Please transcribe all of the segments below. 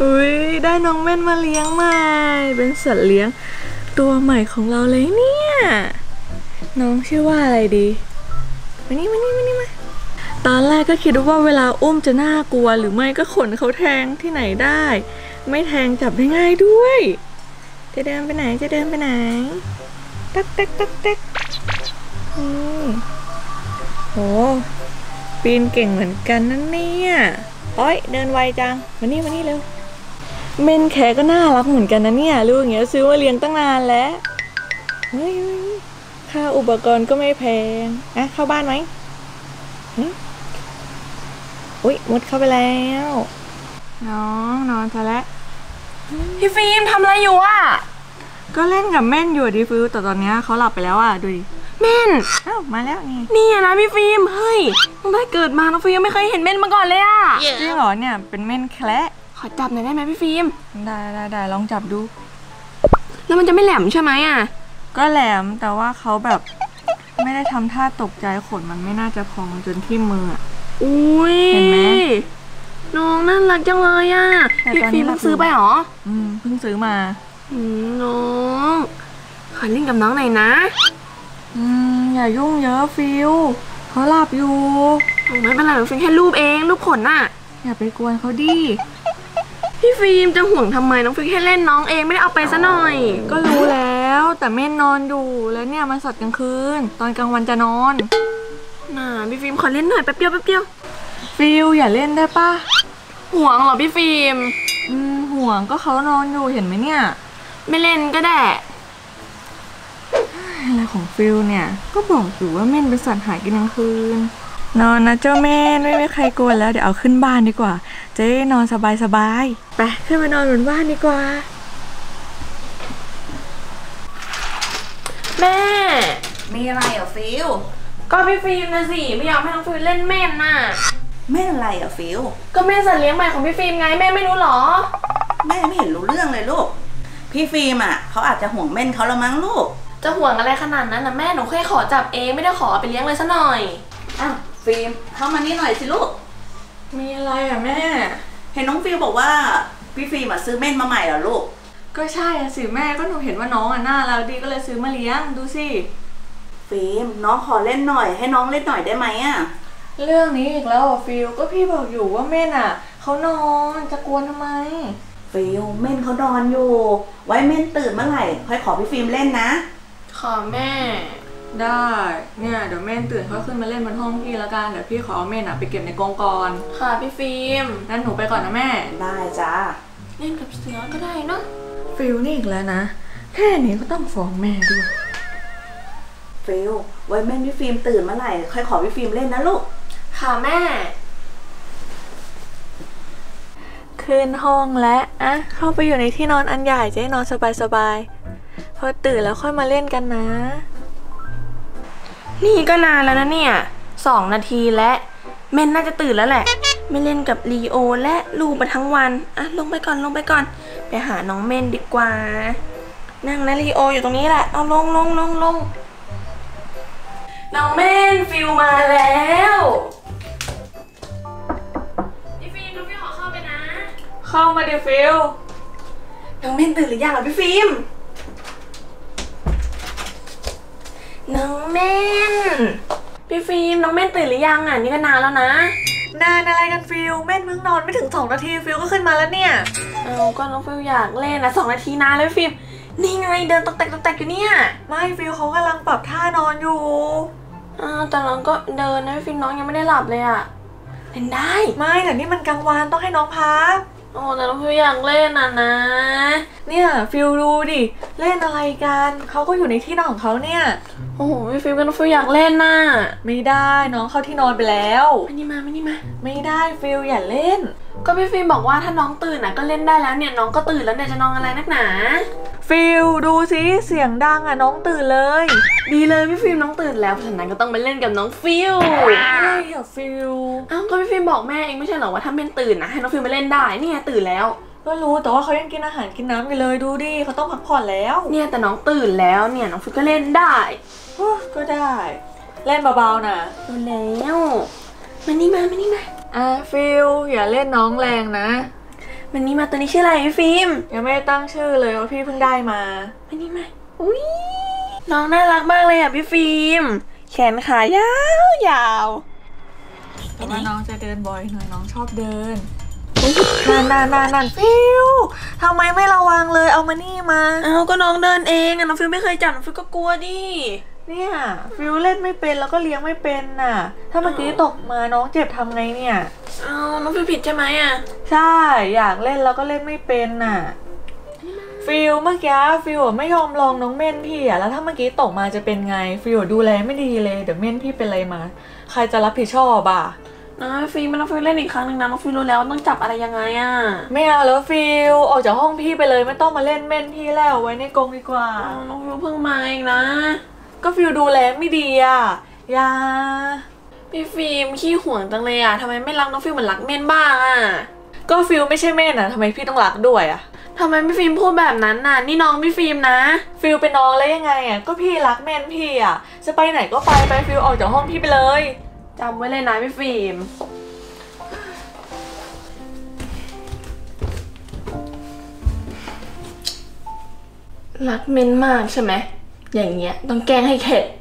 อุ้ยได้น้องเม่นมาเลี้ยงใหม่เป็นสัตว์เลี้ยงตัวใหม่ของเราเลยเนี่ยน้องชื่อว่าอะไรดีมานี่มาตอนแรกก็คิดว่าเวลาอุ้มจะน่ากลัวหรือไม่ก็ขนเขาแทงที่ไหนได้ไม่แทงจับได้ง่ายด้วยจะเดินไปไหนตักโหปีนเก่งเหมือนกันนั่นเนี่ยโอ๊ยเดินไวจังมานี่เร็วเมนแคก็น่ารักเหมือนกันนะเนี่ยลูกอย่างเงี้ยซื้อมาเลี้ยงตั้งนานแล้วเฮ้ยค่าอุปกรณ์ก็ไม่แพงอ่ะเข้าบ้านไหมอุ๊ยมุดเข้าไปแล้วน้องนอนซะแล้วพี่ฟิล์มทำอะไรอยู่อ่ะก็เล่นกับเม่นอยู่ดิฟิวแต่ตอนนี้เขาหลับไปแล้วอ่ะดูดิเม่นอ้าวมาแล้วนี่นะพี่ฟิล์มเฮ้ยตั้งแต่เกิดมาน้องฟิล์มไม่เคยเห็นเม่นมาก่อนเลยอ่ะจริงเหรอเนี่ยเป็นเม่นแคระขอจับหน่อยได้ไหมพี่ฟิล์มได้ลองจับดูแล้วมันจะไม่แหลมใช่ไหมอ่ะก็แหลมแต่ว่าเขาแบบไม่ได้ทำท่าตกใจขนมันไม่น่าจะพองจนที่มืออุ้ยเห็นไหมน้องน่ารักจังเลยอ่ะพี่ฟิล์มเพิ่งซื้อไปหรอเพิ่งซื้อมาน้องขอเล่นกับน้องหน่อยนะอย่ายุ่งเยอะฟิวเขาหลับอยู่ไม่เป็นไรฟิล์มแค่รูปเองรูปขนน่ะอย่าไปกวนเขาดิพี่ฟิล์มจะห่วงทำไมน้องฟิล์มแค่เล่นน้องเองไม่ได้เอาไปซะหน่อยก็รู้แล้วแต่เม่นนอนอยู่แล้วเนี่ยมันสัตว์กลางคืนตอนกลางวันจะนอนพี่ฟิล์มขอเล่นหน่อยแป๊บเดียวฟิวอย่าเล่นได้ปะห่วงเหรอพี่ฟิล์มห่วงก็เขานอนอยู่เห็นไหมเนี่ยไม่เล่นก็ได้อะไรของฟิลเนี่ยก็บอกอยู่ว่าเม่นเป็นสัตว์หากินกลางคืนนอนนะเจ้าเม่นไม่มีใครกวนแล้วเดี๋ยวเอาขึ้นบ้านดีกว่าจะได้นอนสบายไปขึ้นไปนอนบนบ้านดีกว่าแม่มีอะไรอ่ะฟิลก็พี่ฟิล์มนะสิไม่ยอมให้น้องฟิลเล่นเม่นน่ะแม่อะไรอ่ะฟิลก็แม่สัตว์เลี้ยงใหม่ของพี่ฟิล์มไงแม่ไม่รู้หรอแม่ไม่เห็นรู้เรื่องเลยลูกพี่ฟิล์มอ่ะเขาอาจจะห่วงเม่นเขาละมั้งลูกจะห่วงอะไรขนาดนั้นนะแม่หนูแค่ขอจับเองไม่ได้ขอไปเลี้ยงเลยซะหน่อยอ้าวฟิล์มเข้ามานี่หน่อยสิลูกมีอะไรอ่ะแม่เห็นน้องฟิล์มบอกว่าพี่ฟิล์มอ่ะซื้อเม่นมาใหม่เหรอลูกก็ใช่สิแม่ก็หนูเห็นว่าน้องอ่ะน่ารักดีก็เลยซื้อมาเลี้ยงดูสิฟิล์มน้องขอเล่นหน่อยให้น้องเล่นหน่อยได้ไหมอ่ะเรื่องนี้อีกแล้วอ่ะฟิลก็พี่บอกอยู่ว่าเม่นอ่ะเขานอนจะกวนทำไมฟิลเม่นเขานอนอยู่ไว้เม่นตื่นเมื่อไหร่ค่อยขอพี่ฟิล์มเล่นนะขอแม่ได้เนี่ยเดี๋ยวเม่นตื่นเขาขึ้นมาเล่นบนห้องพี่แล้วกันเดี๋ยวพี่ขอเอาเม่นอ่ะไปเก็บในกรงก่อนค่ะพี่ฟิล์มงั้นหนูไปก่อนนะแม่ได้จ้าเล่นกับเสือก็ได้เนาะฟิลนี่อีกแล้วนะแค่นี้ก็ต้องฟ้องแม่ด้วยฟิลไว้เม่นพี่ฟิล์มตื่นเมื่อไหร่ค่อยขอพี่ฟิล์มเล่นนะลูกค่ะแม่ขึ้นห้องแล้วอะเข้าไปอยู่ในที่นอนอันใหญ่จะได้นอนสบายพอตื่นแล้วค่อยมาเล่นกันนะนี่ก็นานแล้วนะเนี่ย2 นาทีและเมนน่าจะตื่นแล้วแหละไม่เล่นกับลีโอและลูกมาทั้งวันอ่ะลงไปก่อนไปหาน้องเมนดีกว่านั่งนะลีโออยู่ตรงนี้แหละเอาลงน้องเมนฟิลมาแล้วพี่ฟิล์มน้องฟิลขอเข้าไปนะเข้ามาดิฟิลน้องเมนตื่นหรือยังอ่ะพี่ฟิล์มน้องเมนพี่ฟิล์มน้องเมนตื่นหรือยังอ่ะนี่ก็นานแล้วนะนานอะไรกันฟิลเม่นเพิ่งนอนไม่ถึง2 นาทีฟิลก็ขึ้นมาแล้วเนี่ยก็น้องฟิลอยากเล่นนะ2 นาทีนานเลยพี่ฟิล์มนี่ไงเดินตกแตกอยู่เนี่ยไม่ฟิลเขากำลังปรับท่านอนอยู่แต่น้องก็เดินนะพี่ฟิล์มน้องยังไม่ได้หลับเลยอ่ะเล่นได้ไม่แต่นี่มันกลางวันต้องให้น้องพักแต่น้องฟิลอยากเล่นนะเนี่ยฟิลดูดิเล่นอะไรกันเขาก็อยู่ในที่นอนของเขาเนี่ยโอ้โหพี่ฟิล์มก็น้องฟิลอยากเล่นน่ะไม่ได้น้องเข้าที่นอนไปแล้วไม่นี่มาไม่ได้ฟิลอย่าเล่นก็พี่ฟิล์มบอกว่าถ้าน้องตื่นน่ะก็เล่นได้แล้วเนี่ยน้องก็ตื่นแล้วเนี่ยจะนอนอะไรนักหนาฟิลดูสิเสียงดังอ่ะน้องตื่นเลยดีเลยพี่ฟิล์มน้องตื่นแล้วฉะนั้นก็ต้องไปเล่นกับน้องฟิลอะไรอะฟิลก็พี่ฟิล์มบอกแม่เองไม่ใช่เหรอว่าถ้าเป็นตื่นนะให้น้องฟิลมาเล่นได้นี่ไงตื่นแล้วก็รู้แต่ว่าเขายังกินอาหารกินน้ำอยู่เลยดูดิเขาต้องพักผ่อนแล้วเนี่ยแต่น้องตื่นแล้วเนี่ยน้องฟิลก็เล่นได้ก็ได้เล่นเบาๆนะดูแล้วมานี่มาฟิลอย่าเล่นน้องแรงนะมันนี่มาตัวนี้ชื่ออะไรพี่ฟิล์มยังไม่ได้ตั้งชื่อเลยว่าพี่เพิ่งได้มามันนี่มาอุ้ยน้องน่ารักมากเลยอ่ะพี่ฟิล์มแขนขายาวแต่ว่าน้องจะเดินบ่อยหน่อยน้องชอบเดินนั่นฟิวทำไมไม่ระวังเลยเอามานี่มาเอาก็น้องเดินเองอะน้องฟิลไม่เคยจับน้องฟิลก็กลัวดิเนี่ยฟิวเล่นไม่เป็นแล้วก็เลี้ยงไม่เป็นน่ะถ้าเมื่อกี้ตกมาน้องเจ็บทำไงเนี่ยเอาน้องฟิลผิดใช่ไหมอะใช่อยากเล่นแล้วก็เล่นไม่เป็นน่ะฟิลเมื่อกี้ฟิลไม่ยอมลองน้องเม่นพี่อะแล้วถ้าเมื่อกี้ตกมาจะเป็นไงฟิลดูแลไม่ดีเลยเดี๋ยวเม่นพี่เป็นอะไรมาใครจะรับผิดชอบอะนะฟิลมาน้องฟิลเล่นอีกครั้งหนึ่งนะน้องฟิลรู้แล้วต้องจับอะไรยังไงอะไม่เอาแล้วฟิลออกจากห้องพี่ไปเลยไม่ต้องมาเล่นเม่นพี่แล้วไว้ในกรงดีกว่าน้องฟิลเพิ่งมาเองนะก็ฟิลดูแลไม่ดีอะอย่าพี่ฟิล์มขี้ห่วงจังเลยอะทำไมไม่รักน้องฟิลเหมือนรักเม่นบ้างอะก็ฟิลไม่ใช่เม่นอะทำไมพี่ต้องรักด้วยอะทำไมพี่ฟิล์มพูดแบบนั้นน่ะนี่น้องพี่ฟิล์มนะฟิลเป็นน้องแล้วยังไงอะก็พี่รักเม่นพี่อะจะไปไหนก็ไปฟิลออกจากห้องพี่ไปเลยจำไว้เลยนะพี่ฟิล์มรักเม่นมากใช่ไหมอย่างเงี้ยต้องแกล้งให้เข็ด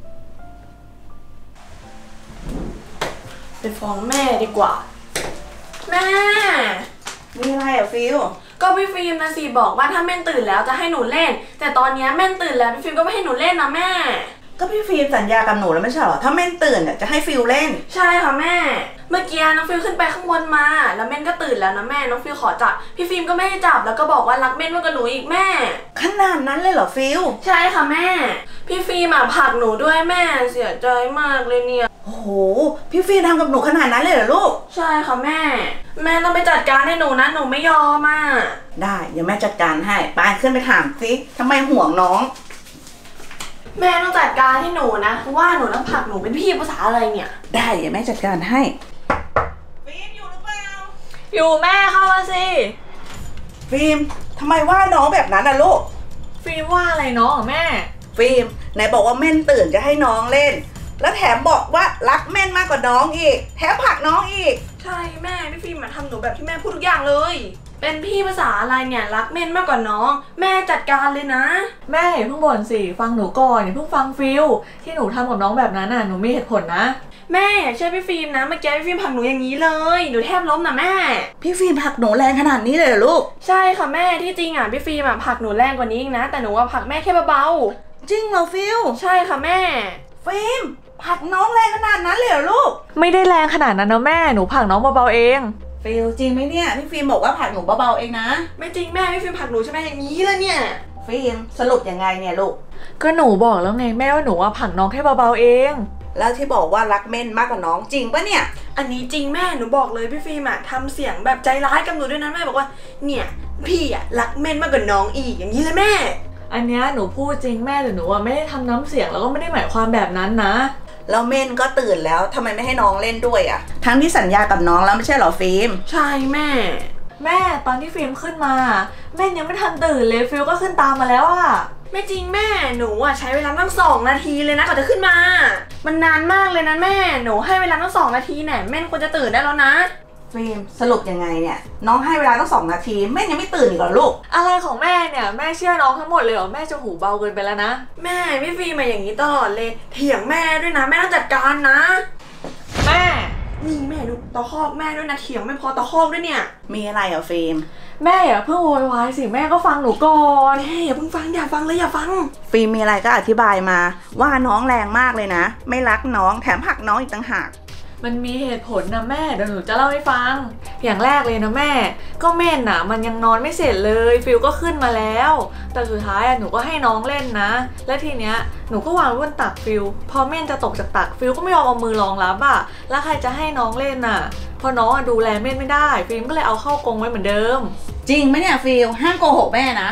ไปฟ้องแม่ดีกว่าแม่มีอะไรอ่ะฟิลก็พี่ฟิล์มนะสิบอกว่าถ้าแม่ตื่นแล้วจะให้หนูเล่นแต่ตอนนี้แม่ตื่นแล้วพี่ฟิล์มก็ไม่ให้หนูเล่นนะแม่ก็พี่ฟิล์มสัญญากับหนูแล้วไม่ใช่หรอถ้าแม่ตื่นเนี่ยจะให้ฟิลเล่นใช่ค่ะแม่เมื่อกี้น้องฟิลขึ้นไปข้างบนมาแล้วแม่ก็ตื่นแล้วนะแม่น้องฟิลขอจับพี่ฟิล์มก็ไม่ให้จับแล้วก็บอกว่ารักแม่มากกว่าหนูอีกแม่ขนาดนั้นเลยเหรอฟิลใช่ค่ะแม่พี่ฟิล์มผลักหนูด้วยแม่เสียใจมากเลยเนี่ยโอ้โหพี่ฟิล์มทำกับหนูขนาดนั้นเลยเหรอลูกใช่ค่ะแม่ต้องไปจัดการให้หนูนะหนูไม่ยอมได้เดี๋ยวแม่จัดการให้ไปขึ้นไปถามสิทำไมห่วงน้องแม่ต้องจัดการให้หนูนะเพราะว่าหนูต้องผลักหนูเป็นพี่ภาษาอะไรเนี่ยได้เดี๋ยวแม่จัดการให้ฟิล์มอยู่หรือเปล่าอยู่แม่เข้ามาสิฟิล์มทำไมว่าน้องแบบนั้นน่ะลูกฟิล์มว่าอะไรน้องแม่ฟิล์มไหนบอกว่าเม่นตื่นจะให้น้องเล่นแล้วแถมบอกว่ารักเม่นมากกว่าน้องอีกแถมผลักน้องอีกใช่แม่พี่ฟิล์มทำหนูแบบที่แม่พูดทุกอย่างเลยเป็นพี่ภาษาอะไรเนี่ยรักเม่นมากกว่าน้องแม่จัดการเลยนะแม่อย่าเพิ่งบ่นสิฟังหนูก่อนอย่าเพิ่งฟังฟิลที่หนูทำกับน้องแบบนั้นน่ะหนูมีเหตุผลนะแม่อย่าเชื่อพี่ฟิล์มนะเมื่อกี้พี่ฟิล์มผลักหนูอย่างนี้เลยหนูแทบล้มนะแม่พี่ฟิล์มผลักหนูแรงขนาดนี้เลยเหรอลูกใช่ค่ะแม่ที่จริงพี่ฟิล์มผลักหนูแรงกว่านี้อีกนะแต่หนูผลักแม่แค่เบาๆจริงเหรอฟิลใช่ค่ะแม่ฟิล์มผลักน้องแรงขนาดนั้นเลยเหรอลูกไม่ได้แรงขนาดนั้นนะแม่หนูผลักน้องเบาๆเองฟิลจริงไหมเนี่ยพี่ฟิล์มบอกว่าผลักหนูเบาๆเองนะไม่จริงแม่พี่ฟิล์มผลักหนูใช่ไหมอย่างนี้เลยเนี่ยฟิล์มสรุปยังไงเนี่ยลูกก็หนูบอกแล้วไงแม่ว่าหนูผลักน้องแค่เบาๆเองแล้วที่บอกว่ารักเม่นมากกว่าน้องจริงปะเนี่ยอันนี้จริงแม่หนูบอกเลยพี่ฟิล์มทำเสียงแบบใจร้ายกับหนูด้วยนะแม่บอกว่าเนี่ยพี่รักเม่นมากกว่าน้องอีกอย่างนี้เลยแม่อันนี้หนูพูดจริงแม่แต่หนูไม่ได้ทำน้ำเสียงแล้วก็ไม่ได้หมายความแบบนั้นนะแล้วเม่นก็ตื่นแล้วทำไมไม่ให้น้องเล่นด้วยอ่ะทั้งที่สัญญากับน้องแล้วไม่ใช่หรอฟิล์มใช่แม่ตอนที่ฟิล์มขึ้นมาแม่ยังไม่ทันตื่นเลยฟิล์มก็ขึ้นตามมาแล้วอ่ะไม่จริงแม่หนูใช้เวลาตั้ง2 นาทีเลยนะก่อนจะขึ้นมามันนานมากเลยนะแม่หนูให้เวลาตั้ง2 นาทีแน่แม่ควรจะตื่นได้แล้วนะฟิล์มสรุปยังไงเนี่ยน้องให้เวลาตั้ง2 นาทีแม่ยังไม่ตื่นอีกเหรอลูกอะไรของแม่เนี่ยแม่เชื่อน้องทั้งหมดเลยเหรอแม่จะหูเบาเกินไปแล้วนะแม่พี่ฟิล์มอย่างนี้ตลอดเลยเถียงแม่ด้วยนะแม่ต้องจัดการนะแม่นี่แม่ดูตะคอกแม่ด้วยนะเถียงไม่พอตะคอกด้วยเนี่ยมีอะไรเหรอฟิล์มแม่อย่าเพิ่งโวยวายสิแม่ก็ฟังหนูก่อนแม่อย่าเพิ่งฟังอย่าฟังฟิล์มมีอะไรก็อธิบายมาว่าน้องแรงมากเลยนะไม่รักน้องแถมผลักน้องอีกต่างหากมันมีเหตุผลนะแม่เดี๋ยวหนูจะเล่าให้ฟังอย่างแรกเลยนะแม่ก็เม่นน่ะมันยังนอนไม่เสร็จเลยฟิลก็ขึ้นมาแล้วแต่สุดท้ายหนูก็ให้น้องเล่นนะและทีเนี้ยหนูก็วางบนตักฟิลพอเม่นจะตกจากตักฟิลก็ไม่ยอมเอามือรองรับอ่ะแล้วใครจะให้น้องเล่นน่ะพอน้องดูแลเม่นไม่ได้ฟิลก็เลยเอาเข้ากรงไว้เหมือนเดิมจริงไหมเนี่ยฟิลห้ามโกหกแม่นะ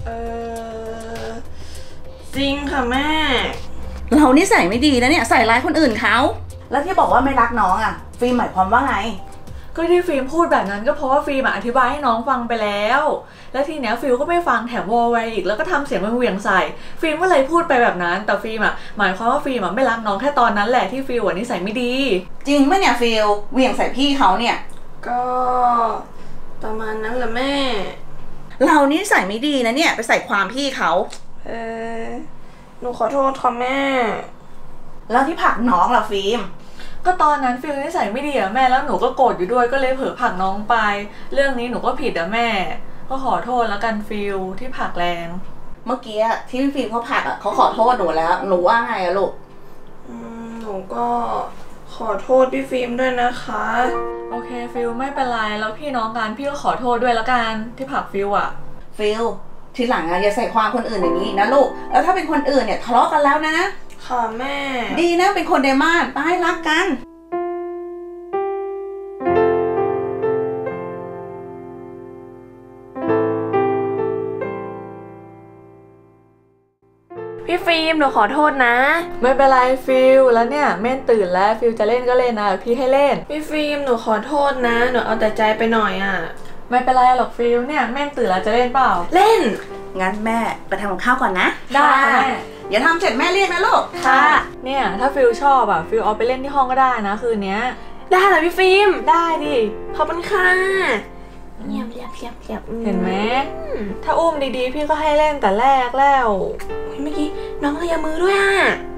จริงค่ะแม่เรานี่ใส่ไม่ดีนะเนี่ยใส่ร้ายคนอื่นเขาแล้วที่บอกว่าไม่รักน้องอ่ะฟิล์มหมายความว่าไงก็ที่ฟิล์มพูดแบบนั้นก็เพราะว่าฟิล์มอธิบายให้น้องฟังไปแล้วแล้วทีเนี้ยฟิล์มก็ไม่ฟังแถมวอลไวอีกแล้วก็ทำเสียงเหวี่ยงใส่ฟิล์มก็เลยพูดไปแบบนั้นแต่ฟิล์มหมายความว่าฟิล์มไม่รักน้องแค่ตอนนั้นแหละที่ฟิล์มนิสัยไม่ดีจริงไหมเนี่ยฟิล์มเหวี่ยงใส่พี่เขาเนี่ยก็ประมาณนั้นแหละแม่เรานี่ใส่ไม่ดีนะเนี่ยไปใส่ความพี่เขาหนูขอโทษค่ะแม่แล้วที่ผลักน้องล่ะฟิล์มก็ตอนนั้นฟิลนิสัยไม่ดีอะแม่แล้วหนูก็โกรธอยู่ด้วยก็เลยเผลอผลักน้องไป เรื่องนี้หนูก็ผิดอะแม่ ก็ขอโทษแล้วกันฟิลที่ผลักแรงเมื่อกี้ที่ฟิล์มเขาผลักอ่ะเขาขอโทษหนูแล้วหนูว่าไงอะลูกหนูก็ขอโทษพี่ฟิล์มด้วยนะคะโอเคฟิลไม่เป็นไรแล้วพี่น้องกันพี่ก็ขอโทษด้วยแล้วกันที่ผลักฟิลอะฟิลทีหลังอะอย่าใส่ความคนอื่นอย่างนี้นะลูกแล้วถ้าเป็นคนอื่นเนี่ยทะเลาะกันแล้วนะค่ะแม่ดีนะเป็นคนในบ้านไปรักกันพี่ฟิล์มหนูขอโทษนะไม่เป็นไรฟิลแล้วเนี่ยเม่นตื่นแล้วฟิลจะเล่นก็เล่นนะพี่ให้เล่นพี่ฟิล์มหนูขอโทษนะ หนูเอาแต่ใจไปหน่อยอ่ะไม่เป็นไรหรอกฟิลเนี่ยเม่นตื่นแล้วจะเล่นเปล่าเล่นงั้นแม่ไปทำกับข้าวก่อนนะได้ค่ะแม่อย่าทำเสร็จแม่เรียกนะลูกเนี่ยถ้าฟิลชอบอะฟิลเอาไปเล่นที่ห้องก็ได้นะคืนเนี้ยได้เหรอพี่ฟิล์มได้ดิขอบคุณค่ะเงียบเห็นไหมถ้าอุ้มดีๆพี่ก็ให้เล่นแต่แรกแล้วเมื่อกี้น้องขยับมือด้วยอ่ะ